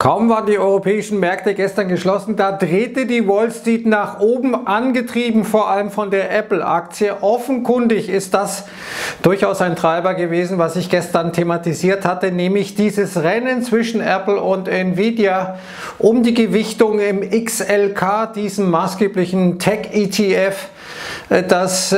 Kaum waren die europäischen Märkte gestern geschlossen, da drehte die Wall Street nach oben, angetrieben vor allem von der Apple-Aktie. Offenkundig ist das durchaus ein Treiber gewesen, was ich gestern thematisiert hatte, nämlich dieses Rennen zwischen Apple und Nvidia um die Gewichtung im XLK, diesem maßgeblichen Tech-ETF, dass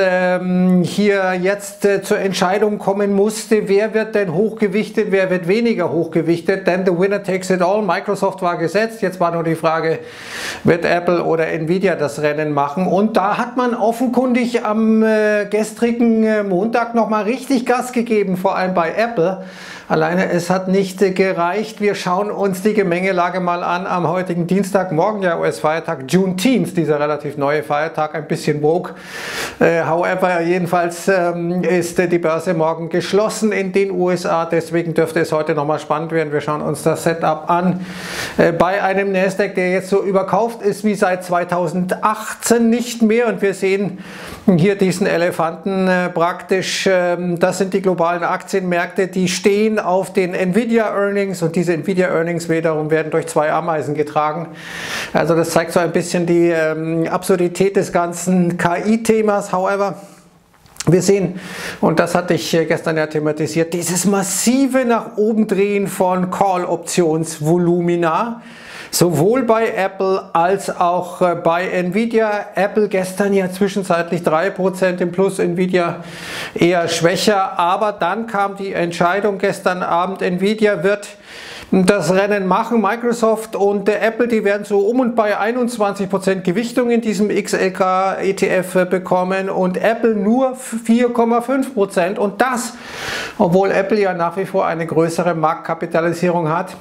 hier jetzt zur Entscheidung kommen musste, wer wird denn hochgewichtet, wer wird weniger hochgewichtet, denn the winner takes it all. Microsoft war gesetzt, jetzt war nur die Frage, wird Apple oder Nvidia das Rennen machen, und da hat man offenkundig am gestrigen Montag nochmal richtig Gas gegeben, vor allem bei Apple. Alleine es hat nicht gereicht. Wir schauen uns die Gemengelage mal an am heutigen Dienstag, morgen ja US-Feiertag, Juneteenth, dieser relativ neue Feiertag, ein bisschen woke. However, jedenfalls ist die Börse morgen geschlossen in den USA, deswegen dürfte es heute nochmal spannend werden. Wir schauen uns das Setup an bei einem Nasdaq, der jetzt so überkauft ist wie seit 2018 nicht mehr, und wir sehen hier diesen Elefanten praktisch. Das sind die globalen Aktienmärkte, die stehen auf den Nvidia Earnings, und diese Nvidia Earnings wiederum werden durch zwei Ameisen getragen. Also das zeigt so ein bisschen die Absurdität des ganzen KI-Themas. However, wir sehen, und das hatte ich gestern ja thematisiert, dieses massive nach oben drehen von Call-Optionsvolumina, sowohl bei Apple als auch bei Nvidia. Apple gestern ja zwischenzeitlich 3% im Plus, Nvidia eher schwächer, aber dann kam die Entscheidung gestern Abend, Nvidia wird das Rennen machen. Microsoft und Apple, die werden so um und bei 21% Gewichtung in diesem XLK ETF bekommen, und Apple nur 4,5%, und das, obwohl Apple ja nach wie vor eine größere Marktkapitalisierung hat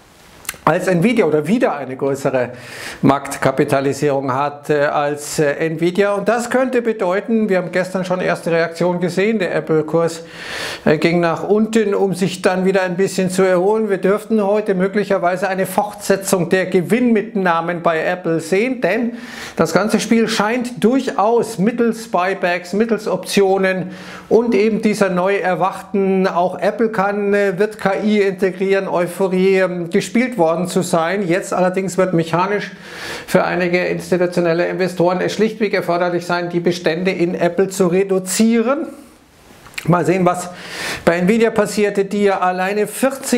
als Nvidia, oder wieder eine größere Marktkapitalisierung hat als Nvidia. Und das könnte bedeuten, wir haben gestern schon erste Reaktion gesehen, der Apple-Kurs ging nach unten, um sich dann wieder ein bisschen zu erholen. Wir dürften heute möglicherweise eine Fortsetzung der Gewinnmitnahmen bei Apple sehen, denn das ganze Spiel scheint durchaus mittels Buybacks, mittels Optionen und eben dieser neu erwachten, auch Apple wird KI integrieren, Euphorie gespielt worden zu sein. Jetzt allerdings wird mechanisch für einige institutionelle Investoren es schlichtweg erforderlich sein, die Bestände in Apple zu reduzieren. Mal sehen, was bei Nvidia passierte, die ja alleine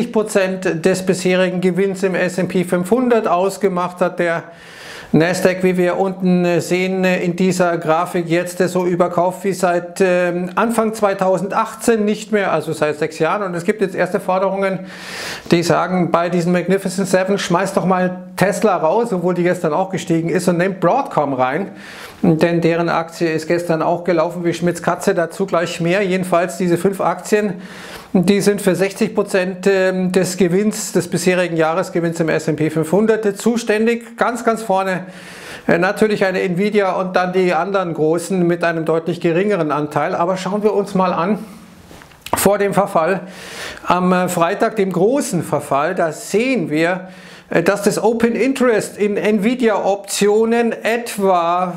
40% des bisherigen Gewinns im S&P 500 ausgemacht hat. Der Nasdaq, wie wir unten sehen in dieser Grafik, jetzt so überkauft wie seit Anfang 2018 nicht mehr, also seit 6 Jahren. Und es gibt jetzt erste Forderungen, die sagen, bei diesen Magnificent Seven, schmeißt doch mal Tesla raus, obwohl die gestern auch gestiegen ist, und nehmt Broadcom rein, denn deren Aktie ist gestern auch gelaufen wie Schmitz Katze, dazu gleich mehr. Jedenfalls diese 5 Aktien, die sind für 60% des Gewinns, des bisherigen Jahresgewinns im S&P 500 zuständig. Ganz, ganz vorne natürlich eine Nvidia und dann die anderen großen mit einem deutlich geringeren Anteil. Aber schauen wir uns mal an, vor dem Verfall am Freitag, dem großen Verfall, da sehen wir, dass das Open Interest in Nvidia Optionen etwa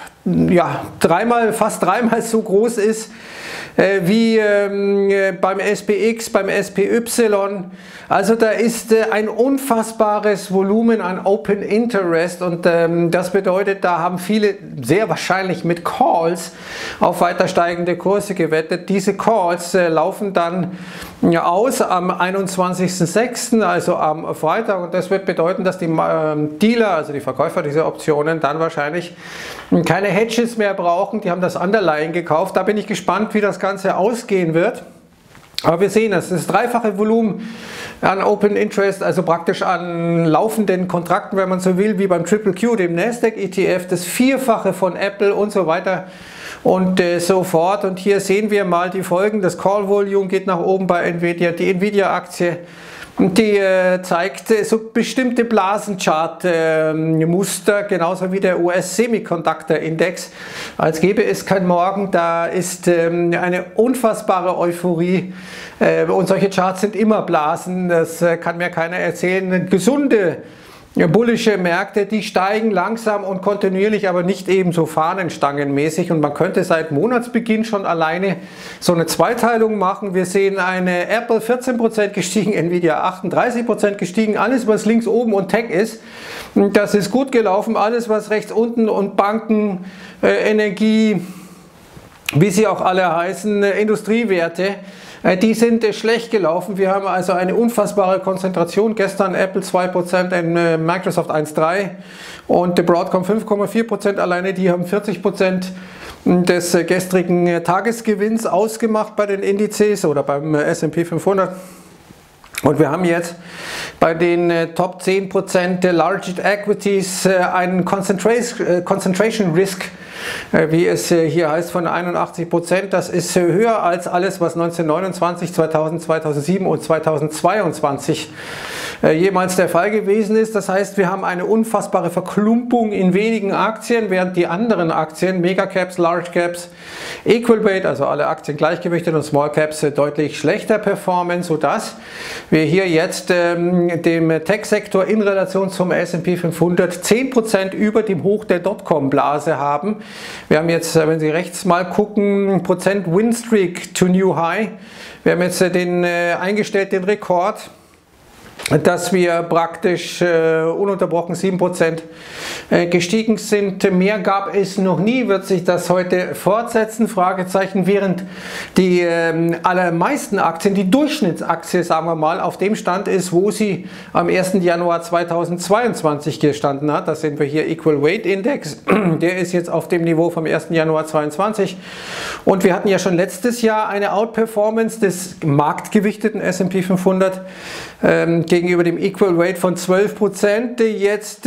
fast dreimal so groß ist wie beim SPX, beim SPY. Also da ist ein unfassbares Volumen an Open Interest, und das bedeutet, da haben viele sehr wahrscheinlich mit Calls auf weiter steigende Kurse gewettet. Diese Calls laufen dann aus am 21.06., also am Freitag, und das wird bedeuten, dass die Dealer, also die Verkäufer dieser Optionen, dann wahrscheinlich keine Hedges mehr brauchen. Die haben das Underlying gekauft. Da bin ich gespannt, wie das Ganze ausgehen wird. Aber wir sehen es, das dreifache Volumen an Open Interest, also praktisch an laufenden Kontrakten, wenn man so will, wie beim Triple Q, dem Nasdaq ETF, das Vierfache von Apple und so weiter und so fort. Und hier sehen wir mal die Folgen. Das Call Volume geht nach oben bei Nvidia. Die Nvidia-Aktie, die zeigt so bestimmte Blasenchart-Muster, genauso wie der US-Semiconductor-Index. Als gäbe es kein Morgen, da ist eine unfassbare Euphorie. Und solche Charts sind immer Blasen, das kann mir keiner erzählen. Gesunde bullische Märkte, die steigen langsam und kontinuierlich, aber nicht ebenso fahnenstangenmäßig, und man könnte seit Monatsbeginn schon alleine so eine Zweiteilung machen. Wir sehen eine Apple 14% gestiegen, Nvidia 38% gestiegen, alles was links oben und Tech ist, das ist gut gelaufen, alles was rechts unten und Banken, Energie, wie sie auch alle heißen, Industriewerte, die sind schlecht gelaufen. Wir haben also eine unfassbare Konzentration. Gestern Apple 2%, Microsoft 1,3% und Broadcom 5,4%. Alleine die haben 40% des gestrigen Tagesgewinns ausgemacht bei den Indizes oder beim S&P 500. Und wir haben jetzt bei den Top 10% der Large Equities einen Concentration Risk, wie es hier heißt, von 81%. Das ist höher als alles, was 1929, 2000, 2007 und 2022 jemals der Fall gewesen ist. Das heißt, wir haben eine unfassbare Verklumpung in wenigen Aktien, während die anderen Aktien, Megacaps, Large Caps, Equal Weight, also alle Aktien gleichgewichtet, und Small Caps deutlich schlechter performen, sodass wir hier jetzt dem Tech-Sektor in Relation zum S&P 500 10% über dem Hoch der Dotcom-Blase haben. Wir haben jetzt, wenn Sie rechts mal gucken, Prozent Win-Streak to New High. Wir haben jetzt eingestellt den Rekord, dass wir praktisch ununterbrochen 7% gestiegen sind. Mehr gab es noch nie. Wird sich das heute fortsetzen? Fragezeichen. Während die allermeisten Aktien, die Durchschnittsaktie, sagen wir mal, auf dem Stand ist, wo sie am 1. Januar 2022 gestanden hat. Das sehen wir hier, Equal Weight Index. Der ist jetzt auf dem Niveau vom 1. Januar 2022. Und wir hatten ja schon letztes Jahr eine Outperformance des marktgewichteten S&P 500 gegenüber dem Equal Weight von 12%. Jetzt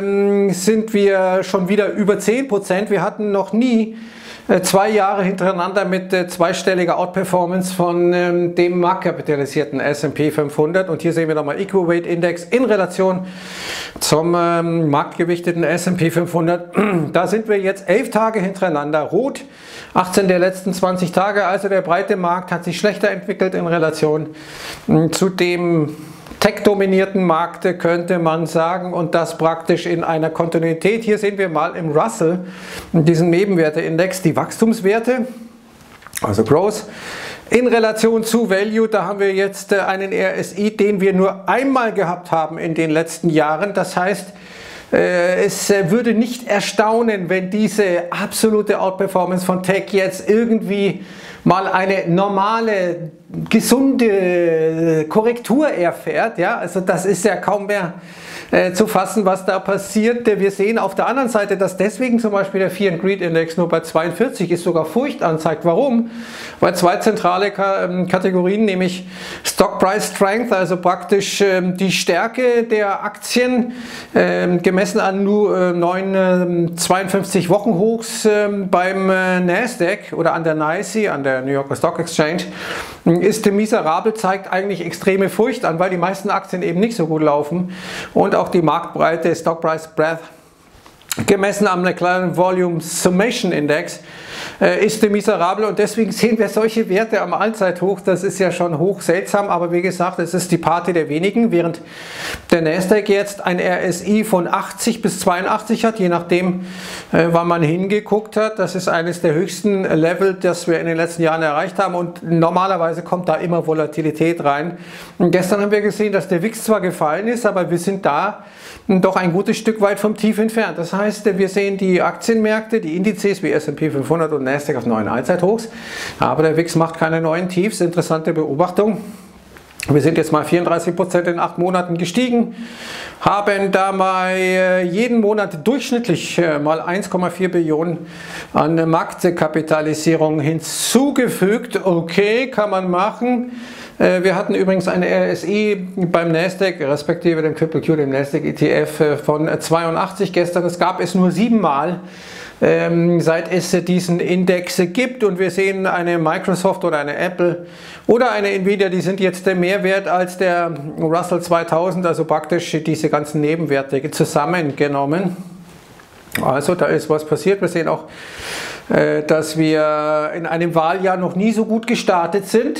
sind wir schon wieder über 10%. Wir hatten noch nie 2 Jahre hintereinander mit zweistelliger Outperformance von dem marktkapitalisierten S&P 500. Und hier sehen wir nochmal Equal Weight Index in Relation zum marktgewichteten S&P 500. Da sind wir jetzt 11 Tage hintereinander rot. 18 der letzten 20 Tage, also der breite Markt hat sich schlechter entwickelt in Relation zu dem tech-dominierten Markt, könnte man sagen, und das praktisch in einer Kontinuität. Hier sehen wir mal im Russell, diesen Nebenwerteindex, die Wachstumswerte, also Growth, in Relation zu Value. Da haben wir jetzt einen RSI, den wir nur einmal gehabt haben in den letzten Jahren. Das heißt, es würde nicht erstaunen, wenn diese absolute Outperformance von Tech jetzt irgendwie mal eine normale, gesunde Korrektur erfährt. Ja, also das ist ja kaum mehr zu fassen, was da passiert. Wir sehen auf der anderen Seite, dass deswegen zum Beispiel der Fear and Greed Index nur bei 42 ist, sogar Furcht anzeigt. Warum? Weil 2 zentrale Kategorien, nämlich Stock Price Strength, also praktisch die Stärke der Aktien, gemessen an nur 52 Wochen Hochs beim Nasdaq oder an der NYSE, an der New Yorker Stock Exchange, ist miserabel, zeigt eigentlich extreme Furcht an, weil die meisten Aktien eben nicht so gut laufen. Und auch die Marktbreite, Stock Price Breadth, gemessen am kleinen Volume Summation Index, ist miserabel, und deswegen sehen wir solche Werte am Allzeithoch. Das ist ja schon hoch seltsam, aber wie gesagt, es ist die Party der wenigen, während der Nasdaq jetzt ein RSI von 80 bis 82 hat, je nachdem, wann man hingeguckt hat. Das ist eines der höchsten Level, das wir in den letzten Jahren erreicht haben, und normalerweise kommt da immer Volatilität rein. Und gestern haben wir gesehen, dass der WIX zwar gefallen ist, aber wir sind da doch ein gutes Stück weit vom Tief entfernt. Das heißt, wir sehen die Aktienmärkte, die Indizes wie S&P 500 und Nasdaq auf neuen Allzeithochs, aber der WIX macht keine neuen Tiefs. Interessante Beobachtung. Wir sind jetzt mal 34% in 8 Monaten gestiegen, haben da mal jeden Monat durchschnittlich mal 1,4 Billionen an Marktkapitalisierung hinzugefügt. Okay, kann man machen. Wir hatten übrigens eine RSI beim Nasdaq, respektive dem QQQ, dem Nasdaq ETF von 82 gestern. Das gab es nur 7 Mal, seit es diesen Index gibt, und wir sehen eine Microsoft oder eine Apple oder eine Nvidia, die sind jetzt mehr wert als der Russell 2000, also praktisch diese ganzen Nebenwerte zusammengenommen. Also da ist was passiert. Wir sehen auch, dass wir in einem Wahljahr noch nie so gut gestartet sind.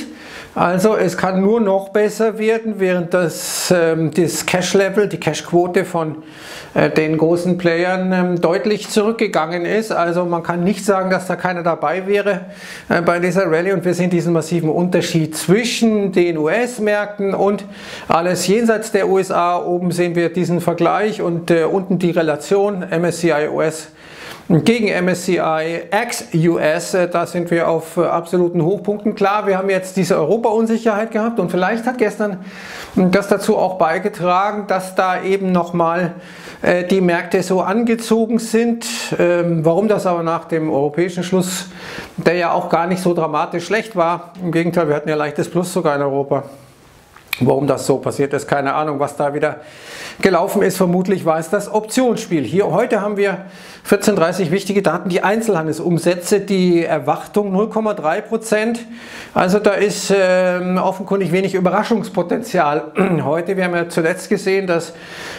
Also es kann nur noch besser werden, während das Cash-Level, die Cash-Quote von den großen Playern deutlich zurückgegangen ist. Also man kann nicht sagen, dass da keiner dabei wäre bei dieser Rallye, und wir sehen diesen massiven Unterschied zwischen den US-Märkten und alles jenseits der USA. Oben sehen wir diesen Vergleich und unten die Relation MSCI US gegen MSCI ex-US, da sind wir auf absoluten Hochpunkten. Klar, wir haben jetzt diese Europa-Unsicherheit gehabt, und vielleicht hat gestern das dazu auch beigetragen, dass da eben nochmal die Märkte so angezogen sind. Warum das aber nach dem europäischen Schluss, der ja auch gar nicht so dramatisch schlecht war, im Gegenteil, wir hatten ja leichtes Plus sogar in Europa. Warum das so passiert ist, keine Ahnung. Was da wieder gelaufen ist, vermutlich war es das Optionsspiel. Heute haben wir 14:30 wichtige Daten, die Einzelhandelsumsätze, die Erwartung 0,3%. Also da ist offenkundig wenig Überraschungspotenzial heute. Wir haben ja zuletzt gesehen, dass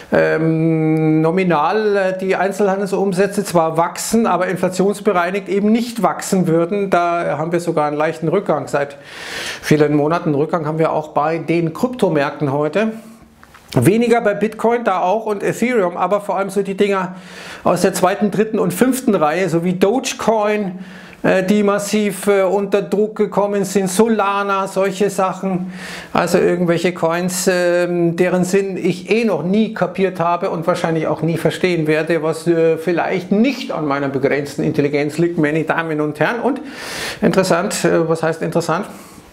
nominal die Einzelhandelsumsätze zwar wachsen, aber inflationsbereinigt eben nicht wachsen würden. Da haben wir sogar einen leichten Rückgang seit vielen Monaten. Rückgang haben wir auch bei den Kryptomärkten heute. Weniger bei Bitcoin, da auch, und Ethereum, aber vor allem so die Dinger aus der zweiten, dritten und fünften Reihe, so wie Dogecoin, die massiv unter Druck gekommen sind, Solana, solche Sachen, also irgendwelche Coins, deren Sinn ich noch nie kapiert habe und wahrscheinlich auch nie verstehen werde, was vielleicht nicht an meiner begrenzten Intelligenz liegt, meine Damen und Herren. Und interessant, was heißt interessant?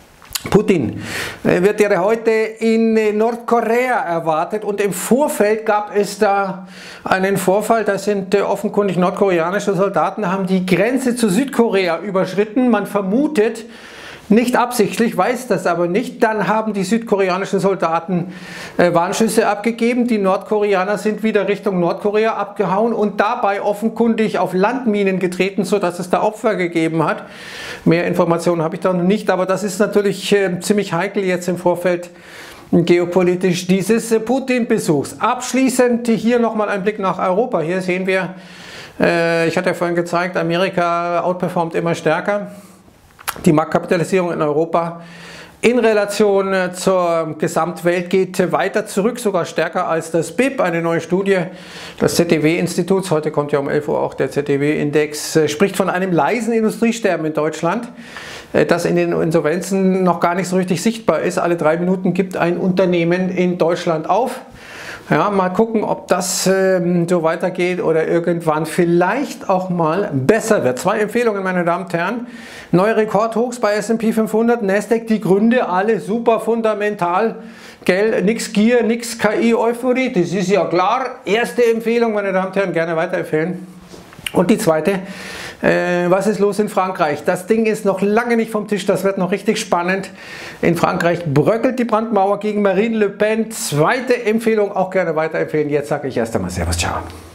Putin wird ja heute in Nordkorea erwartet, und im Vorfeld gab es da einen Vorfall. Da sind offenkundig nordkoreanische Soldaten, haben die Grenze zu Südkorea überschritten. Man vermutet, nicht absichtlich, weiß das aber nicht. Dann haben die südkoreanischen Soldaten Warnschüsse abgegeben. Die Nordkoreaner sind wieder Richtung Nordkorea abgehauen und dabei offenkundig auf Landminen getreten, sodass es da Opfer gegeben hat. Mehr Informationen habe ich da noch nicht, aber das ist natürlich ziemlich heikel jetzt im Vorfeld geopolitisch dieses Putin-Besuchs. Abschließend hier nochmal ein Blick nach Europa. Hier sehen wir, ich hatte ja vorhin gezeigt, Amerika outperformt immer stärker. Die Marktkapitalisierung in Europa in Relation zur Gesamtwelt geht weiter zurück, sogar stärker als das BIP. Eine neue Studie des ZDW-Instituts, heute kommt ja um 11 Uhr auch der ZDW-Index, spricht von einem leisen Industriesterben in Deutschland, das in den Insolvenzen noch gar nicht so richtig sichtbar ist. Alle 3 Minuten gibt ein Unternehmen in Deutschland auf. Ja, mal gucken, ob das so weitergeht oder irgendwann vielleicht auch mal besser wird. 2 Empfehlungen, meine Damen und Herren. Neue Rekordhochs bei S&P 500, Nasdaq, die Gründe alle super fundamental. Gell, nix Gier, nix KI-Euphorie, das ist ja klar. Erste Empfehlung, meine Damen und Herren, gerne weiterempfehlen. Und die zweite, was ist los in Frankreich? Das Ding ist noch lange nicht vom Tisch, das wird noch richtig spannend. In Frankreich bröckelt die Brandmauer gegen Marine Le Pen. Zweite Empfehlung, auch gerne weiterempfehlen. Jetzt sage ich erst einmal Servus, ciao.